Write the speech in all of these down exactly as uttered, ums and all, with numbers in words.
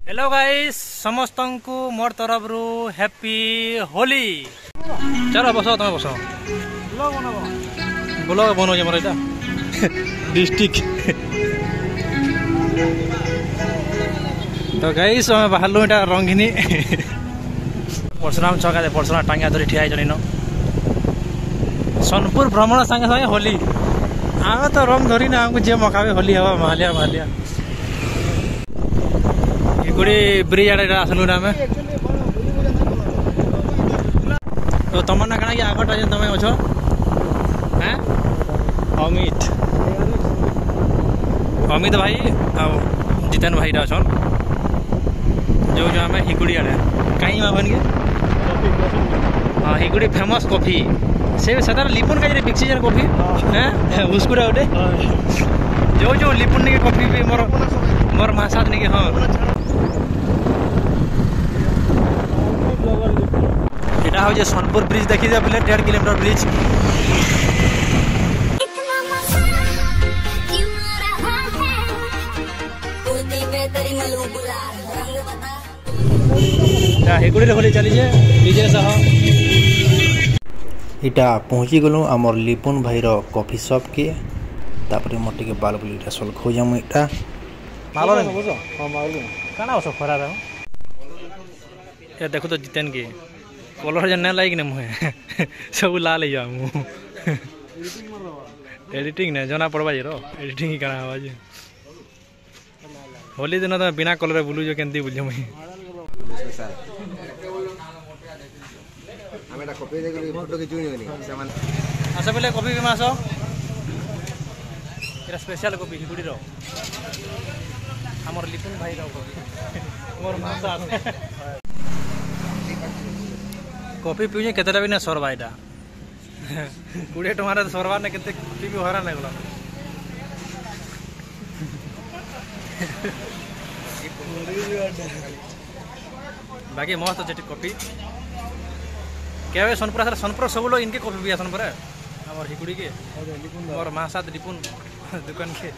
Hello guys समस्त को मोर तरफ रु हैप्पी होली। चलो बस तुम बस ब्लॉग बनो मोर यहाँ डिस्ट्रिक्ट। तो गाइस हमें बाहर इटा रंगिनी परशुराम छका परशुराम टांगा धरी ठिया जन सोनपुर भ्रमण सांगे सांगे होली आम तो रंग धरी ना आमको जे मकाबे होली हवा मालिया मालिया गुड़ी ब्रिज आड़े आसलु ना आम। तो तुम ना कण कि आगटा जे तुम अच्छो हाँ अमित अमित भाई आ जितेन भाई अच्छा जो जो आम हिकुड़ी आड़े कहीं मामन के हाँ हिकुड़ी फेमस कॉफी से सदार लिपुन का बिकसी जन कॉफी हाँ उसको गोटे जो जो लिपुन नहीं कॉफी भी मोर मोर महासाद नहीं हाँ यहाँ हूँ सोनपुर ब्रिज देखी जाए बोले डेढ़ किलोमीटर ब्रिज। हिकुड़ी होली चली डीजे सह इटा पहुँची गलु आमर लिपुन भाई रो कॉफी शॉप के तापर मोर टिके बाल बुली इटा सल खोजा मु इटा मालो रे बुझो हां मालो काना ओसो खरा रे ए देखो तो जितेन के कलर जन लाइक ने मुहे सब लाल ही जामु एडिटिंग ने जना पड़बा जे रो एडिटिंग ही करा आवाज होली दिन तो बिना कलर बुलु जो केंती बुझे मुही हमें कॉपी दे के फोटो खिचुनी होनी सामान आसा पहले कॉफी भी मासो एरा स्पेशल कॉफी हिकुड़ी रो हमर लिपुन भाई रो मोर मासा कॉफी पीजे केतटा भी ना सरवा एटा कोड़े टमाटर सरवा ने केते कॉफी भी हरा लागला बाकी मस्त जेटी कॉफी केवे सोनपुर सर सोनपुर सब लोग इनके कॉफी भी आसन पर हमर हिकुड़ी के और महासाद लिपुन दुकान के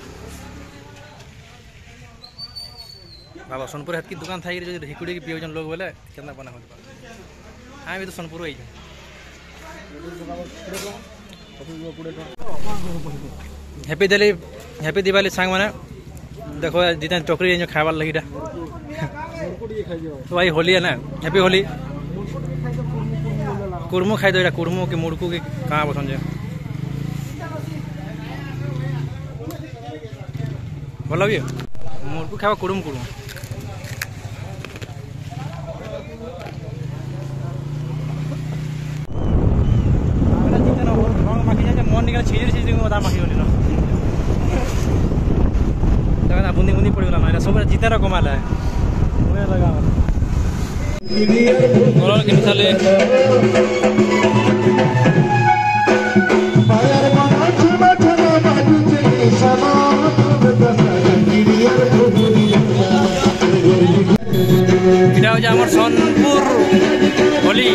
बाबा सोनपुर हत की दुकान थाई जो हिकुड़ी के पियो जन लोग बोले केतना बना हो हाँ भी तो सोनपुर आई happy Diwali happy Diwali song माने देखो जितना टोकरी जो खाबार लगी तो भाई होली है ना हैप्पी होली कुरमू खाई दो कुरमू के मुड़कू के कहाँ पसंद है भल भी मुड़कू खावा कुड़ुम कुड़ुम मन निकल छिजी छिजी मत माखी गली ना बुंदी बुंदी पड़गला ना सब जितार कमाल है लगा किन साले इटा हमार सोनपुर होली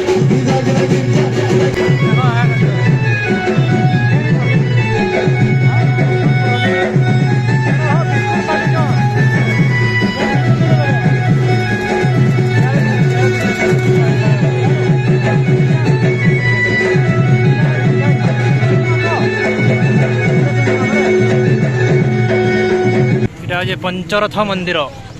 पंचरथ मंदिर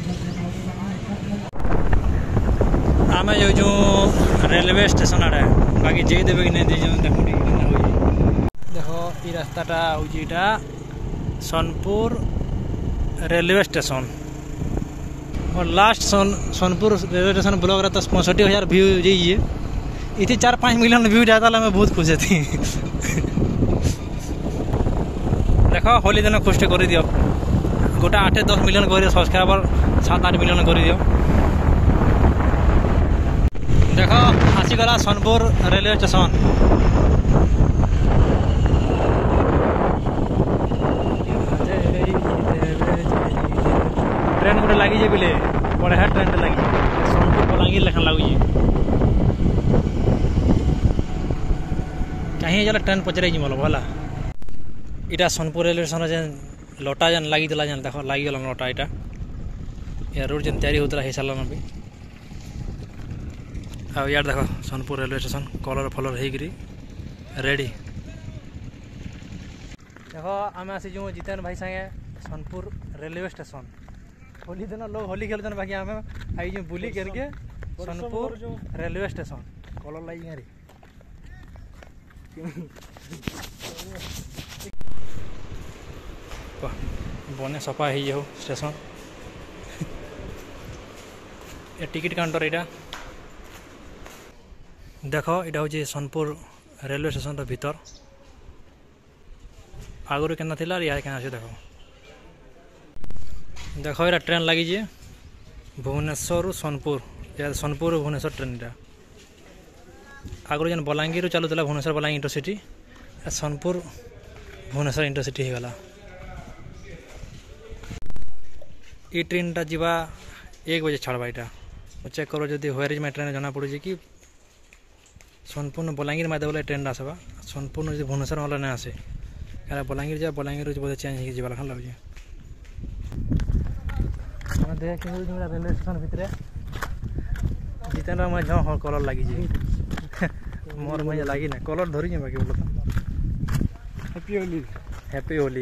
आम जो जो रेलवे स्टेशन आड़े बाकी जे देवे कि नहीं देखो देखो ये रास्ताटा हूँ सोनपुर रेलवे स्टेशन और लास्ट सोन सोनपुर रेलवे स्टेशन ब्लॉक रहा तो पैंसठ हजार व्यू जाइए इतनी चार पाँच मिलियन व्यू जाता मैं बहुत खुश थी। देखो होली दिन खुश कर दियो गोटे आठ दस मिलियन कर सब्सक्राइबर सात आठ मिलियन कर दियो। देखो आसीगला सोनपुर रेलवे स्टेशन ट्रेन गोटे लगी बोले बढ़िया ट्रेन लगी सोनपुर बलांगीर लेखन लगुच कहीं जला ट्रेन पचरे बोल भला इटा सोनपुर रेलवे स्टेशन जेन लटा जेन लगी देला जेन देखो लगी गला लटा इटा या रोड जेन तैयारी होता है सारा भी आ यार देख सोनपुर रेलवे स्टेशन कलर फलर होगी रेडी देख आम आसीचु जितेन भाई संगे सोनपुर रेलवे स्टेशन होली दिन लोग होली खेलते बाकी आम आई बुली करके सोनपुर रेलवे स्टेशन कलर लगी गाड़ी बने सफा हो स्टेशन ये टिकट काउंटर यहाँ देख यहाँ हूँ सोनपुर रेलवे स्टेशन भीतर आगुरी के या के देख देख यहाँ ट्रेन लगी भुवनेश्वर सोनपुर या सोनपुर भुवनेश्वर ट्रेन यहाँ आगुरी जेन बलांगीर चलूला भुवनेश्वर बलांगीर इंटरसिटी सोनपुर भुवनेश्वर इंटरसिटी हो गला ये ट्रेन टा जीवा एक बजे छाड़वा यहाँ चेक करो जब होरेज में ट्रेन जना पड़े कि सोनपुर बलांगीर मादे बोले ट्रेन आसवा सोनपुर जो भुवनेश्वर वाला नहीं आसे यार बलांगीर जा बलांगीर बोधे चेंज हो जावा लखन लगे रेलवे स्टेशन भितर जितेन मैं झ कलर लगी मोर मैं लगी ना कलर धरी बाकी बोलो तो हैप्पी होली हैप्पी होली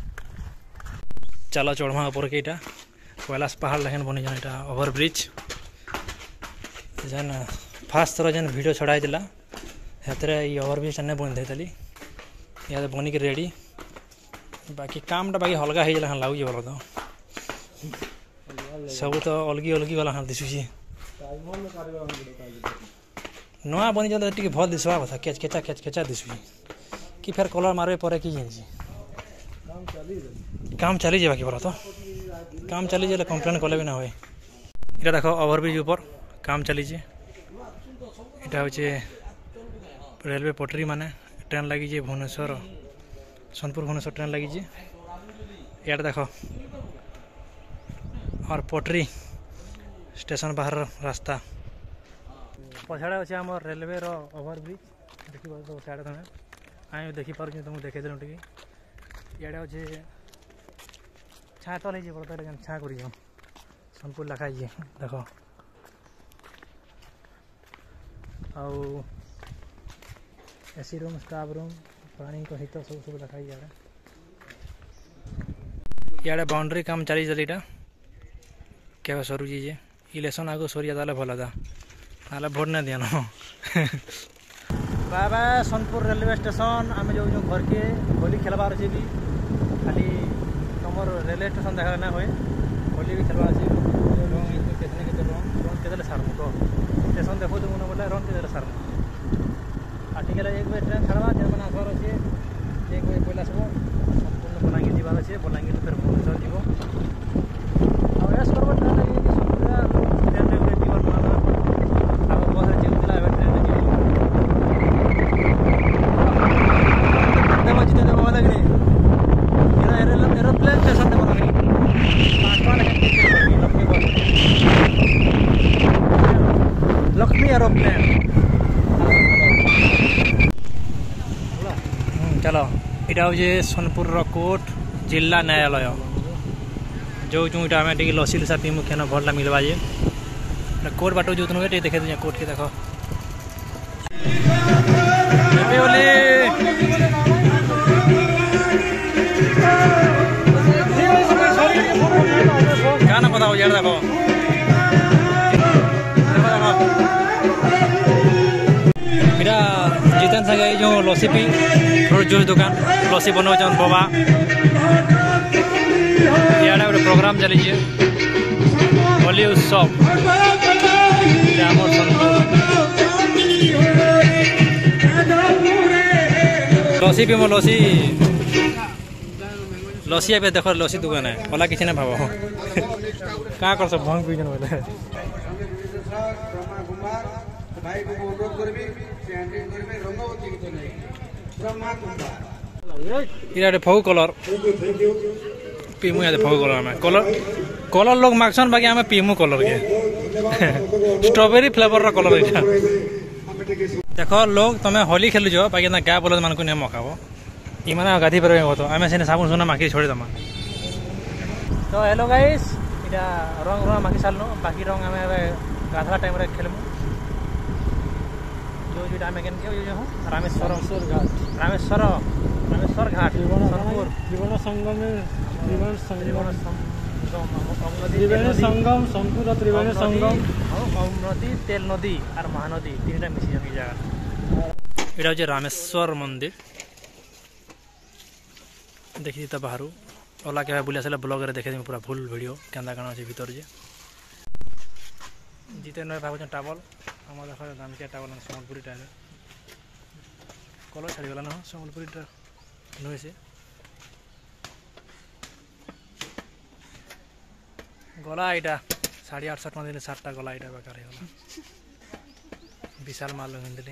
चलो चढ़मा ऊपर के इटा कैलाश पहाड़ लेकिन बनी जान इटा ओवर ब्रिज जेन फास्ट थर जेन वीडियो छड़ाई दिला हेतरे ये ओवर ब्रिज नहीं बन थी या बनिक रेडी बाकी काम बाकी हल्का हो जाए लगुच बोल तो सब तो अलगी अलगी वाला हाँ दिशुची नुआ बनी जाता टी भल दिशा कथा केच केचा केच केचा दिशुची कि फेर कलर मारे पर कि काम चली जाए बाकी बोला तो काम चली जाए कम्प्लेन कले भी ना हुए इटा देख ओवरब्रिज ऊपर काम चली इटा हूँ रेलवे पटरी माने ट्रेन लगी भुवनेश्वर सोनपुर भुवनेश्वर ट्रेन लगी यार देख और पटरी स्टेशन बाहर रास्ता पछाड़े अच्छे आम रेलवे ओवरब्रिज देखी तो सियाड़े तुम आई देखिपार तुमको देखे देलु टी इे अच्छे छा तल हो छा कर सोनपुर लिखाई देख आउ एसी रूम स्टाफ रूम प्राणी हित सब सब लिखाई इे बाउंड्री काम चली चलीटा क्या सरुची जे इलेक्शन आगे सरिया ताले भल था ना भोट नहीं दिया bye bye Sonpur railway station आम जो घर के होली खेलबार अच्छे भी खाली तुम रेलवे स्टेशन देखा ना हुए होली भी खेलबार अच्छे कितने के रंग रंग के सारमु कह स्टेशन देखो तो मुझे बोले रंग के सारमु आर्टिकल एक बजे ट्रेन छाड़वा जेन मैंने आसबार अच्छे एक बजे पहले आसब संपूर्ण बलांगीर जीवार अच्छे बलांगीर फिर भुवनेश्वर जीव करब ट्रेन ट्रेन जीवन आगे बस जीवला ट्रेन जीव देखो जिते देखो लगे एरोप्लेन स्टेशन देखो लगे लक्ष्मी बस लक्ष्मी एरोप्लेन चलो यहाँ हूँ सोनपुर कोर्ट जिला न्यायालय जो जो इटा आम टे लसी लुसा पीमु खेन भलटा मिलवा जे कोर्ट बाट जो तुम देखे दे कोर्ट के देख क्या ना पता हो यार देखो मेरा जितेन संगे जो लसी पी फ्रूट जूस दुकान लसी बनाऊन बाबा इे गोटे प्रोग्राम चली होली उत्सव लसी पीम लसी लसी ए देख लसी दुकान है ओला किसी ना भाव क्या कर सब भंग पीजन बोले इे फगु कलर पीमु या फगु कलर में कलर कलर लोग मागसन बाकी आम पीमु कलर के स्ट्रॉबेरी फ्लेवर रो कलर इटा देख लोग तुम्हें होली खेलुच बाकी ना क्या बोल मान नहीं मकाब इमान गाधी पारे तो आम से साबुन सुना माखी छोड़ी दमा तो हेलो गाइस इटा रंग रंग माखी सारनु बाकी रंग आम गाधवा टाइम खेलमु जो जो आम के जो रामेश्वर घाट रामेश्वर रामेश्वर घाट सोनपुर त्रिवेणी संगम त्रिवेणी त्रिवेणी त्रिवेणी संगम सोनपुर त्रिवेणी संगम ओम नदी तेल नदी और महानदी तीन टा मिसी जमी जगह एटा हूँ रामेश्वर मंदिर देखी तो बाहर ओला के बुला सारे ब्लॉग रे देखे पूरा फुल वीडियो केंदा काना अछि भीतर जे जीते न भाबो टावल हम देख दामिका टावल सम्बलपुरी टाइम कलर छाड़ी गला न सम्बलपुरी टा नय से गला एटा साढ़े आठ सौ टका सातटा गला एटा बेकार गला विशाल माल हिंदली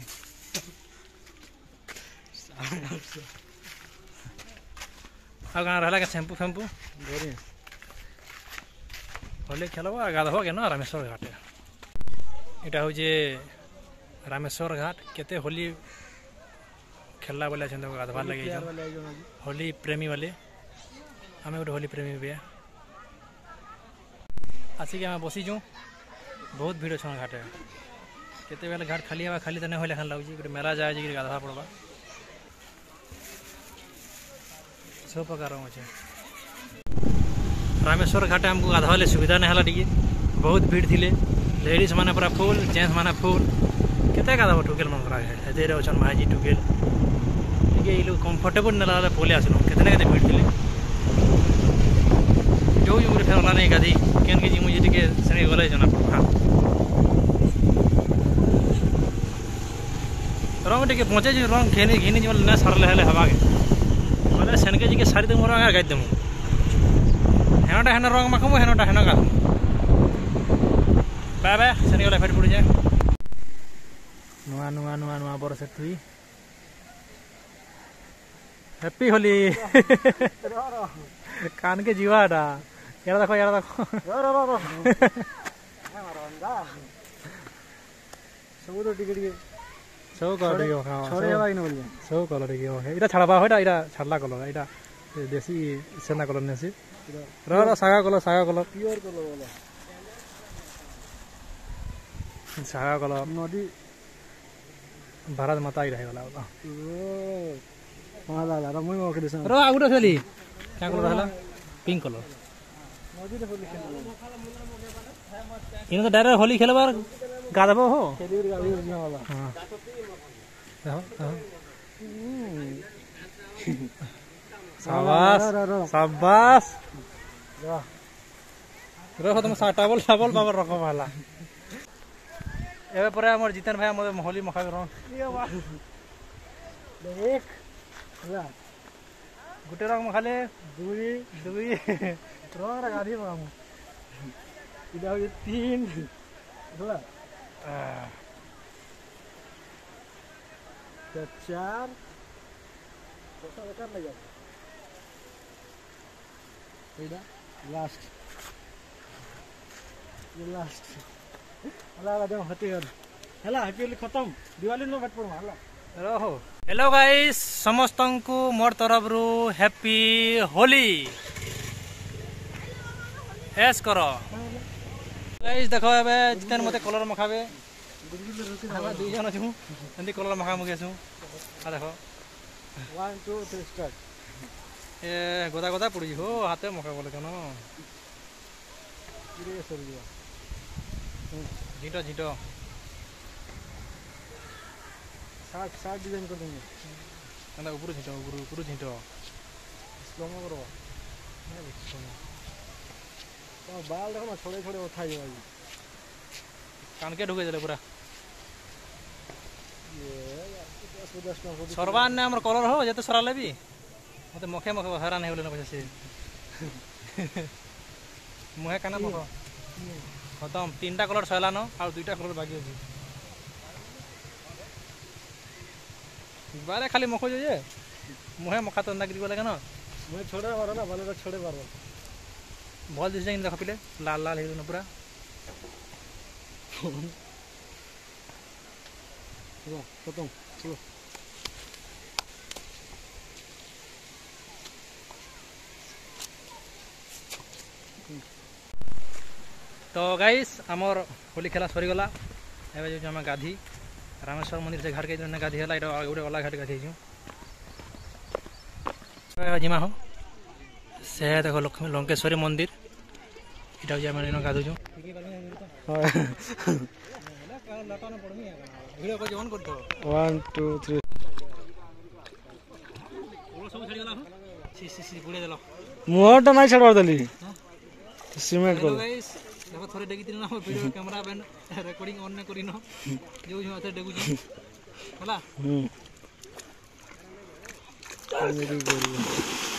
आ गाँव रहा के शैम्पू फैम्पू होली खेलब आ गाधब के न रामेश्वर घाट यहाँ हूँ रामेश्वर घाट केते होली खेलला वाले गाधवार लगे होली प्रेमी वाले आम गोटे होली प्रेमी भी आसिक आम बसीचु बहुत भीड़ अच्छे घाट केते बेले घाट खाली हवा खाली तो नहीं होले खान लगे गोटे मेला जाए गाधवा पड़वा सब प्रकार अच्छे रामेश्वर घाट आमको गाधवा सुविधा नहीं है टी बहुत भीड़ थी लेडीज माने पूरा फुल जेंट्स माने फुल केते गाधव टुकेल मन करा है अच्छा माजी टुकेल ये लोग कंफर्टेबल ना पले आसलु केते केते भीड़ थी जो जो फेर ओला नहीं गाधी केन के जी मुझे टिके सने गले जना पड़ा रंग टिके पहुंचे जी रंग खेनी घिनी जी ना सरले हेले हवा के बोले सेनके जी के सारी दम रंग गाय दम हेनटा हेन रंग माखमु हेनटा हेन गाद बाय बाय सेने गले फेर पड़ जाए नुआ नुआ नुआ नुआ बर सेटुई हैप्पी होली कान के जीवाटा यार देखो यार देखो सब तो टिकट के सब कलर के छोड़े हवा इन बोलिए सब कलर के हो एटा छाड़बा होटा एटा छाड़ला कलर एटा देसी सेना कलर नेसी र र सागा कलर सागा कलर प्योर कलर वाला सागा कलर नदी भारत माता ही रहेला ओ हां दादा र मुई ओके दिस र आगुटा छली क्या कलर हला पिंक कलर नदी रे होली खेल इन तो डायरेक्ट होली खेलबार गाधबो हो खेली गाड़ी वाला हां हां शाबाश शाबाश रखो तुम साटाबल साबल बाबर रखो वाला एबे परे हमर जितन भाई हमर होली मखाबे रंग देख ला गुटे रंग मखाले दुई दुई रंग रा गाधी बाम इदा हो तीन ला चार तो कर लगा इदा लास्ट ये लास्ट हला जब होती है हला हैप्पी खत्म दिवाली नो बैठ पड़ो हला रहो हेलो गाइस समस्त को मोर तरफ रु हैप्पी होली एस करो गाइस देखो एबे जितन मते कलर मखाबे हम दुई जन छु एंदी कलर मखा मगे छु आ देखो वन टू थ्री स्टार्ट ए गोदा गोदा पड़ी हो हाथे मखा बोले कनो इरे सर दिया झीटो झीटो साठ साठ डिजाइन कर देंगे ना ऊपर झीटो ऊपर ऊपर झीटो स्लोमो करो नहीं स्लोमो तो बाल देखो ना छोड़े छोड़े उठाई है कान के ढुके देले पूरा ये सरवान ने हमर कलर हो जते सरा लेबी मते मखे मखे हैरान हे बोले न से मुहे काना मखो खत्म तीनटा कलर सैला न आ दुईटा कलर बाकी अछि बारे खाली मखो जे मुहे मखा तो नागरी बोले न मुहे छोड़े मारो ना भले छोड़े मारो भल दिस देख पिले लाल लाल हे न पूरा चलो खत्म चलो तो गाइस आमर होली खेला सरीगला एवं जो आम गाधी रामेश्वर मंदिर से घाट के गाधी है गोटे अलग घाट गाधी जिमा हो से देख लक्ष्मी लंकेश्वरी मंदिर यहाँ गाधुचु वन टू थ्री मुहटा नहीं छाड़ देली सीमेंट कर देखो थोड़े डेगी ना वीडियो कैमरा मैन रिकॉर्डिंग ऑन करी न जो जो आते डेगु जी होला हम्म